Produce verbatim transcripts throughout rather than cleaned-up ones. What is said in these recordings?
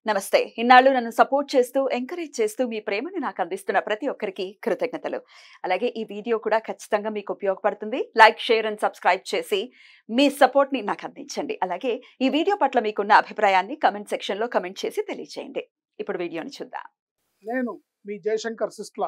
నమస్తే. ఇన్నాళ్ళు నన్ను సపోర్ట్ చేస్తూ, ఎంకరేజ్ చేస్తూ మీ ప్రేమని నాకు అందిస్తున్న ప్రతి ఒక్కరికి కృతజ్ఞతలు. అలాగే ఈ వీడియో కూడా ఖచ్చితంగా మీకు ఉపయోగపడుతుంది. లైక్, షేర్ అండ్ సబ్స్క్రైబ్ చేసి మీ సపోర్ట్‌ని నాకు అందించండి. అలాగే ఈ వీడియో పట్ల మీకున్న అభిప్రాయాన్ని కామెంట్ సెక్షన్‌లో కామెంట్ చేసి తెలియజేయండి. ఇప్పుడు వీడియోని చూద్దాం. నేను మీ జయశంకర్ సిస్ట్లా.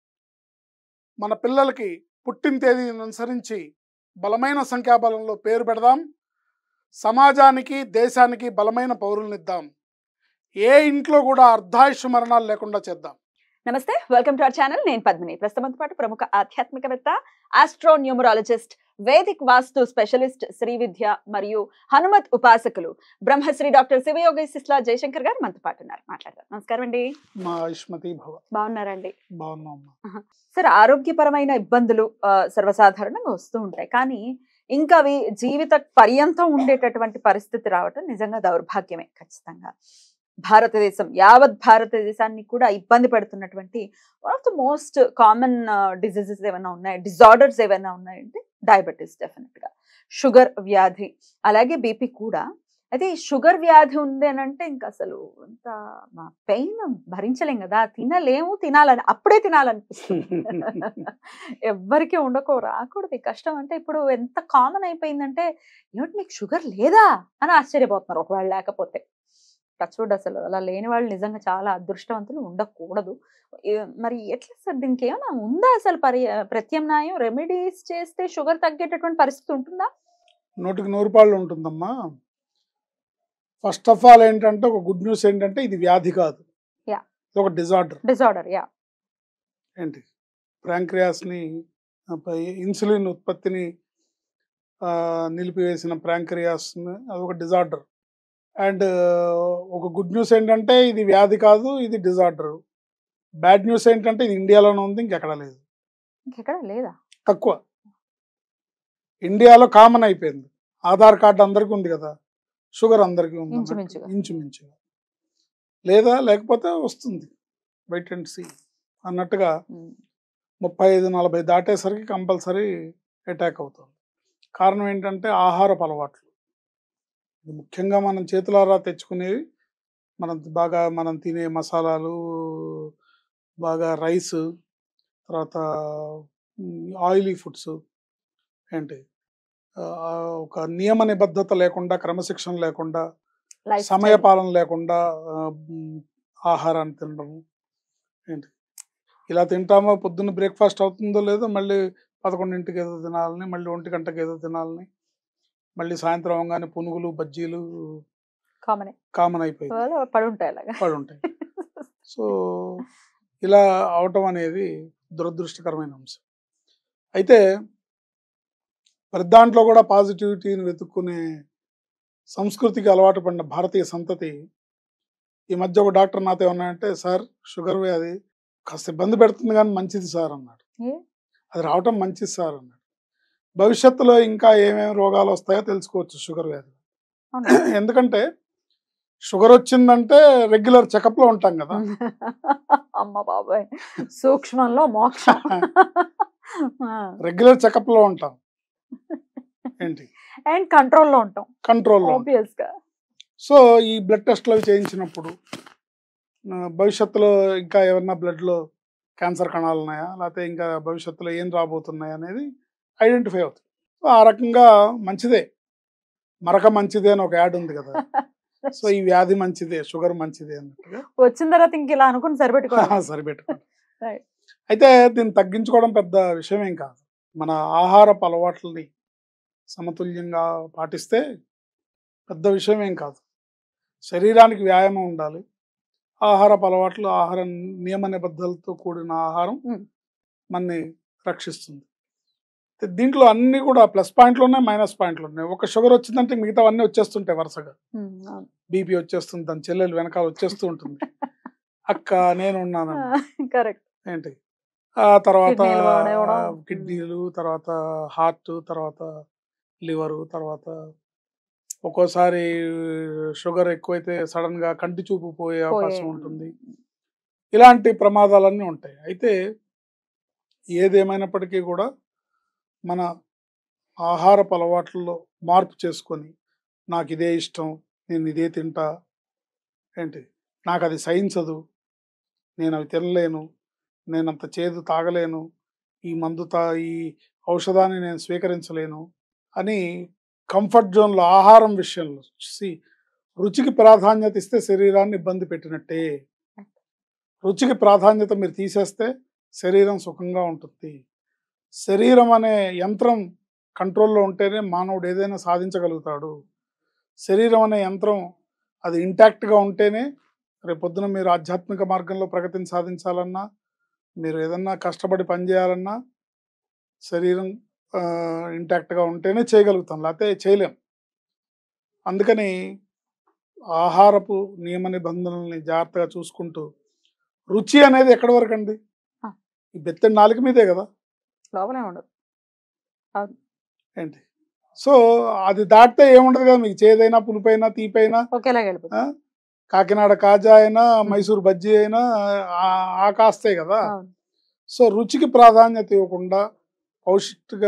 మన పిల్లలకి పుట్టిన తేదీని అనుసరించి బలమైన సంఖ్యాబలంలో పేరు పెడదాం. సమాజానికి దేశానికి బలమైన పౌరులనిద్దాం. ఏ ఇంట్లో కూడా అర్ధాయుష్ మరణాలు లేకుండా చేద్దాం. నమస్తే. Welcome to our channel. నేను పద్మిని. ప్రస్తుతంతో పాటు ప్రముఖ ఆధ్యాత్మికవేత్త, astro numerologist, Vedic vastu specialist Shri విద్య మరియు హనుమత్ ఉపాసకులు బ్రహ్మశ్రీ డాక్టర్ శివయోగి సిస్లా జయశంకర్ గారు మనతో పాటు ఉన్నారు. మాట్లాడదాం. నమస్కారం అండి. మా ఆయుష్మతి భవ. బాగున్నారండి? బాగున్నామ్మా. సార్, ఆరోగ్యపరమైన ఇబ్బందులు ఆ, సర్వసాధారణంగా వస్తూ ఉంటాయి. కానీ ఇంకా అవి జీవిత పర్యంతం ఉండేటటువంటి పరిస్థితి రావటం నిజంగా దౌర్భాగ్యమే. ఖచ్చితంగా భారతదేశం, యావత్ భారతదేశాన్ని కూడా ఇబ్బంది పెడుతున్నటువంటి one of the most common diseases ఏమైనా ఉన్నాయి, డిజార్డర్స్ ఏమైనా ఉన్నాయంటే డయాబెటీస్, డెఫినెట్ గా షుగర్ వ్యాధి, అలాగే బీపీ కూడా. అయితే ఈ షుగర్ వ్యాధి ఉంది అని అంటే ఇంకా అసలు అంత పెయిన్ భరించలేం కదా, తినలేము, తినాలని అప్పుడే తినాలనిపిస్తుంది. ఎవ్వరికి ఉండకో రాకూడదు ఈ కష్టం. అంటే ఇప్పుడు ఎంత కామన్ అయిపోయిందంటే, ఏమిటి మీకు షుగర్ లేదా అని ఆశ్చర్యపోతున్నారు ఒకవేళ లేకపోతే. టచ్వుడ్, అసలు అలా లేని వాళ్ళు నిజంగా చాలా అదృష్టవంతులు, ఉండకూడదు. ఏ- మరి ఎట్లా సార్, దీనికి ఏమైనా ఉందా అసలు పరి ప్రత్యామ్నాయం, రెమెడీస్ చేస్తే షుగర్ తగ్గేటటువంటి పరిస్థితి ఉంటుందా? నూటికి నూరు పాళ్ళు ఉంటుందమ్మా. ఫస్ట్ ఆఫ్ ఆల్ ఏంటంటే, ఒక గుడ్ న్యూస్ ఏంటంటే, ఇది వ్యాధి కాదు, Yeah. ఇది ఒక డిజార్డర్. డిజార్డర్. యా. ఏంటి, ప్రాంక్రియాస్ని ఇన్సులిన్ ఉత్పత్తిని ఆ, నిలిపివేసిన ప్రాంక్రియాస్ అదొక డిజార్డర్. అండ్ ఒక గుడ్ న్యూస్ ఏంటంటే, ఇది వ్యాధి కాదు, ఇది డిజార్డర్. బ్యాడ్ న్యూస్ ఏంటంటే, ఇది ఇండియాలోనే ఉంది, ఇంకెక్కడ లేదు, ఇంకెక్కడ లేదా? తక్కువ. ఇండియాలో కామన్ అయిపోయింది. ఆధార్ కార్డు అందరికీ ఉంది కదా, షుగర్ అందరికీ ఉంది అన్నట్టు. ఇంచుమించుగా. ఇంచుమించుగా లేదా లేకపోతే వస్తుంది, వెయిట్ అండ్ సీ అన్నట్టుగా. ఉమ్. ముప్పై ఐదు నలభై దాటేసరికి కంపల్సరీ అటాక్ అవుతుంది. కారణం ఏంటంటే, ఆహారపు అలవాట్లు. ఇది ముఖ్యంగా మనం చేతులారా తెచ్చుకునేవి, మనం బాగా మనం తినే మసాలాలు, బాగా రైస్, తర్వాత ఆయిలీ ఫుడ్స్, ఏంటి ఆ, ఒక నియమ నిబద్ధత లేకుండా, క్రమశిక్షణ లేకుండా, Lifestyle. సమయపాలన లేకుండా ఆ, మ్, ఆహారాన్ని తినడము. ఏంటి, ఇలా తింటామో, పొద్దున్న బ్రేక్ఫాస్ట్ అవుతుందో లేదో మళ్ళీ పదకొండింటికి ఏదో తినాలని, మళ్ళీ ఒంటి గంటకి ఏదో తినాలని, మళ్ళీ సాయంత్రం అవగానే పునుగులు బజ్జీలు కామనే. కామన్ అయిపోయింది, వాళ్ళు పడి ఉంటాయి అలాగా. పడి ఉంటాయి. సో ఇలా అవటం అనేది దురదృష్టకరమైన అంశం. అయితే ప్రతి దాంట్లో కూడా పాజిటివిటీని వెతుక్కునే సంస్కృతికి అలవాటు పడిన భారతీయ సంతతి ఈ మధ్య ఒక డాక్టర్ నాతో ఏమన్నాడంటే, సార్ షుగర్ వ్యాధి కాస్త ఇబ్బంది పెడుతుంది కానీ మంచిది సార్ అన్నాడు. ఏ? అది రావటం మంచిది సార్ అన్నాడు. భవిష్యత్తులో ఇంకా ఏమేమి రోగాలు వస్తాయో తెలుసుకోవచ్చు షుగర్ వ్యాధి. అవునా? ఎందుకంటే షుగర్ వచ్చిందంటే రెగ్యులర్ చెకప్లో ఉంటాం కదా. అమ్మ బాబాయ్, సూక్ష్మంలో మోక్షం. రెగ్యులర్ చెకప్లో ఉంటాం, ఏంటి అండ్ కంట్రోల్లో ఉంటాం కంట్రోల్లో. ఆబ్వియస్ గా. సో ఈ బ్లడ్ టెస్ట్లు అవి చేయించినప్పుడు ఆ, భవిష్యత్తులో ఇంకా ఏమన్నా బ్లడ్లో క్యాన్సర్ కణాలు ఉన్నాయా, లేకపోతే ఇంకా భవిష్యత్తులో ఏం రాబోతున్నాయి అనేది ఐడెంటిఫై అవుతుంది. సో ఆ రకంగా మంచిదే, మరక మంచిదే అని ఒక యాడ్ ఉంది కదా. సో ఈ వ్యాధి మంచిదే, షుగర్ మంచిదే అన్నట్టుగా వచ్చిన తర్వాత ఇంక ఇలా అనుకుని సరిపెట్టుకోవాలి. సరిపెట్టుకోండి. Right. అయితే దీన్ని తగ్గించుకోవడం పెద్ద విషయమేం కాదు. మన ఆహారపు అలవాట్లని సమతుల్యంగా పాటిస్తే పెద్ద విషయమేం కాదు. శరీరానికి వ్యాయామం ఉండాలి, ఆహారపు అలవాట్లు, ఆహార నియమ నిబద్ధతలతో కూడిన ఆహారం Mm. మనని రక్షిస్తుంది. దీంట్లో అన్ని కూడా ప్లస్ పాయింట్లు ఉన్నాయి, మైనస్ పాయింట్లు ఉన్నాయి. ఒక షుగర్ వచ్చిందంటే మిగతావన్నీ వచ్చేస్తుంటాయి వరుసగా. ఉమ్, అవును. బీపీ వచ్చేస్తుంది, దాని చెల్లెలు వెనకాల వచ్చేస్తూ ఉంటుంది, అక్క నేను ఉన్నాను కరెక్ట్. ఏంటి. ఆ తర్వాత కిడ్నీలు పాడవడం. కిడ్నీలు, తర్వాత హార్ట్, తర్వాత లివరు, తర్వాత ఒక్కోసారి షుగర్ ఎక్కువైతే సడన్ గా కంటి చూపు పోయే అవకాశం ఉంటుంది. ఇలాంటి ప్రమాదాలన్నీ ఉంటాయి. అయితే ఏదేమైనప్పటికీ కూడా మన ఆహారపు అలవాట్లలో మార్పు చేసుకొని, నాకు ఇదే ఇష్టం, నేను ఇదే తింటా, ఏంటి నాకు అది సహించదు, నేను అవి తినలేను, నేను అంత చేదు తాగలేను, ఈ మందు తా ఈ ఔషధాన్ని నేను స్వీకరించలేను అని కంఫర్ట్ జోన్లో ఆహారం విషయంలో సి రుచికి ప్రాధాన్యత ఇస్తే శరీరాన్ని ఇబ్బంది పెట్టినట్టే. రుచికి ప్రాధాన్యత మీరు తీసేస్తే శరీరం సుఖంగా ఉంటుంది. శరీరం అనే యంత్రం కంట్రోల్లో ఉంటేనే మానవుడు ఏదైనా సాధించగలుగుతాడు. శరీరం అనే యంత్రం అది ఇంటాక్ట్గా ఉంటేనే రేపొద్దున మీరు ఆధ్యాత్మిక మార్గంలో ప్రగతిని సాధించాలన్నా, మీరు ఏదన్నా కష్టపడి పనిచేయాలన్నా శరీరం ఇంటాక్ట్గా ఉంటేనే చేయగలుగుతాం, లేకపోతే చేయలేం. అందుకని ఆహారపు నియమ నిబంధనల్ని జాగ్రత్తగా చూసుకుంటూ, రుచి అనేది ఎక్కడి వరకు అండి? ఈ బెత్తడి నాలుక మీదే కదా, లోపలే ఉండదు ఏంటి. సో అది దాటితే ఏముండదు కదా, మీకు చేదైనా పులుపైనా తీపైనా ఒకేలాగా వెళ్ళిపోతుంది. కాకినాడ కాజా అయినా మైసూర్ బజ్జీ అయినా ఆ కాస్తే కదా. సో రుచికి ప్రాధాన్యత ఇవ్వకుండా పౌష్టిక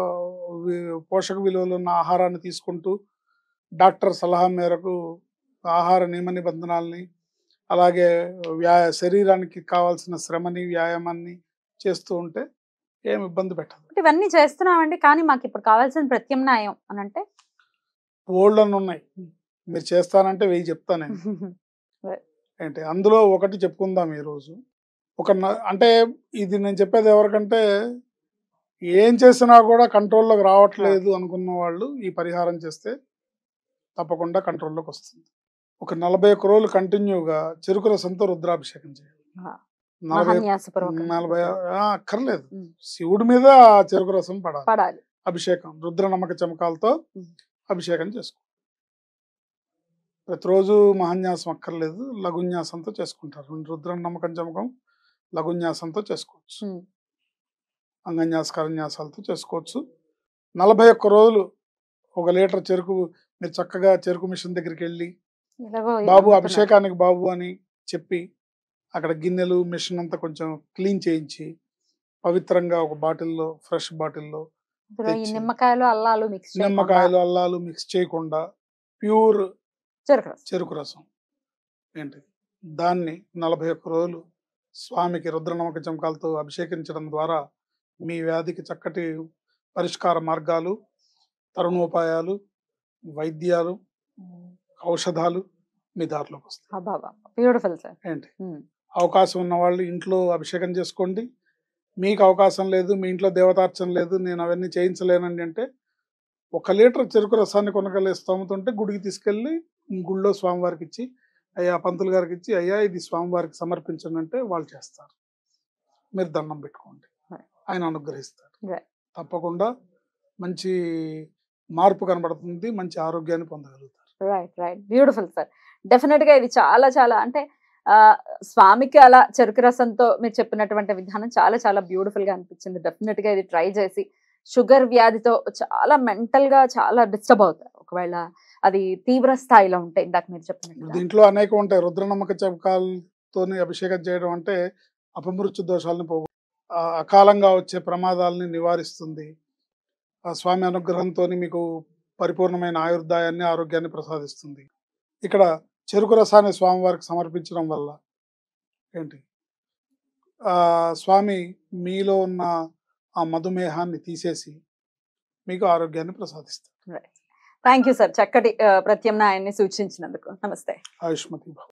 పోషక విలువలు ఉన్న ఆహారాన్ని తీసుకుంటూ డాక్టర్ సలహా మేరకు ఆహార నియమ నిబంధనల్ని, అలాగే వ్యా శరీరానికి కావాల్సిన శ్రమని వ్యాయామాన్ని చేస్తూ ఉంటే ఏం ఇబ్బంది పెట్టదు. ఇవన్నీ చేస్తున్నామండి, కానీ మాకు ఇప్పుడు కావాల్సిన ప్రత్యామ్నాయం అని అంటే ఓల్డ్ అని ఉన్నాయి. మీరు చేస్తానంటే వెయ్యి చెప్తాను ఏంటి. అందులో ఒకటి చెప్పుకుందాం ఈరోజు. ఒక అంటే ఇది నేను చెప్పేది ఎవరికంటే, ఏం చేసినా కూడా కంట్రోల్లోకి రావట్లేదు అనుకున్న వాళ్ళు ఈ పరిహారం చేస్తే తప్పకుండా కంట్రోల్లోకి వస్తుంది. ఒక నలభై ఒక్క రోజులు కంటిన్యూగా చెరుకు రసంతో రుద్రాభిషేకం చేయాలి. నలభై నలభై అక్కర్లేదు, శివుడి మీద చెరుకు రసం పడాలి. అభిషేకం రుద్ర నమ్మక చమకాలతో అభిషేకం చేసుకో. ప్రతిరోజు మహాన్యాసం అక్కర్లేదు, లఘున్యాసంతో చేసుకుంటారు. రుద్ర నమ్మకం చమకం లఘున్యాసంతో చేసుకోవచ్చు, అంగన్యాస కరన్యాసాలతో చేసుకోవచ్చు. నలభై ఒక్క రోజులు ఒక లీటర్ చెరుకు మీరు చక్కగా చెరుకు మిషన్ దగ్గరికి వెళ్ళి బాబు అభిషేకానికి బాబు అని చెప్పి అక్కడ గిన్నెలు మిషన్ అంతా కొంచెం క్లీన్ చేయించి పవిత్రంగా ఒక బాటిల్లో ఫ్రెష్ బాటిల్లో నిమ్మకాయలు అల్లాలు మిక్స్ నిమ్మకాయలు అల్లాలు మిక్స్ చేయకుండా ప్యూర్ చెరుకు రసం ఏంటి దాన్ని నలభై ఒక్క రోజులు స్వామికి రుద్రనమ్మక చమకాలతో అభిషేకించడం ద్వారా మీ వ్యాధికి చక్కటి పరిష్కార మార్గాలు, తరుణోపాయాలు, వైద్యాలు, ఔషధాలు మీ దారిలోకి వస్తాయి. ఏంటి అవకాశం ఉన్న వాళ్ళు ఇంట్లో అభిషేకం చేసుకోండి. మీకు అవకాశం లేదు, మీ ఇంట్లో దేవతార్చన లేదు, నేను అవన్నీ చేయించలేనండి అంటే ఒక లీటర్ చెరుకు రసాన్ని కొనగలే స్తోమత ఉంటే గుడికి తీసుకెళ్ళి గుళ్ళో స్వామివారికి ఇచ్చి, అయ్యా పంతులు గారికి ఇచ్చి, అయ్యా ఇది స్వామివారికి సమర్పించండి అంటే వాళ్ళు చేస్తారు. మీరు దండం పెట్టుకోండి, ఆయన అనుగ్రహిస్తారు. తప్పకుండా మంచి మార్పు కనబడుతుంది, మంచి ఆరోగ్యాన్ని పొందగలుగుతారు. Right right beautiful sir. Definite గా ఇది చాలా చాలా అంటే ఆ స్వామికి అలా చెరుకు రసంతో మీరు చెప్పినటువంటి విధానం చాలా చాలా బ్యూటిఫుల్ గా అనిపించింది. డెఫినెట్ గా ఇది ట్రై చేసి షుగర్ వ్యాధితో చాలా మెంటల్ గా చాలా డిస్టర్బ్ అవుతారు ఒకవేళ అది తీవ్ర స్థాయిలో ఉంటాయి. ఇందాక మీరు చెప్పినట్టు దీంట్లో అనేక ఉంటాయి. రుద్రనమ్మక చమకాలతో అభిషేకం చేయడం అంటే అపమృత్యు దోషాలను పోగొ అకాలంగా వచ్చే ప్రమాదాలని నివారిస్తుంది. ఆ స్వామి అనుగ్రహంతో మీకు పరిపూర్ణమైన ఆయుర్దాయాన్ని ఆరోగ్యాన్ని ప్రసాదిస్తుంది. ఇక్కడ చెరుకు రసాన్ని స్వామివారికి సమర్పించడం వల్ల ఏంటి ఆ స్వామి మీలో ఉన్న ఆ మధుమేహాన్ని తీసేసి మీకు ఆరోగ్యాన్ని ప్రసాదిస్తారు. థ్యాంక్ యూ సార్, చక్కటి ప్రత్యామ్నాయాన్ని సూచించినందుకు. నమస్తే. ఆయుష్మతి.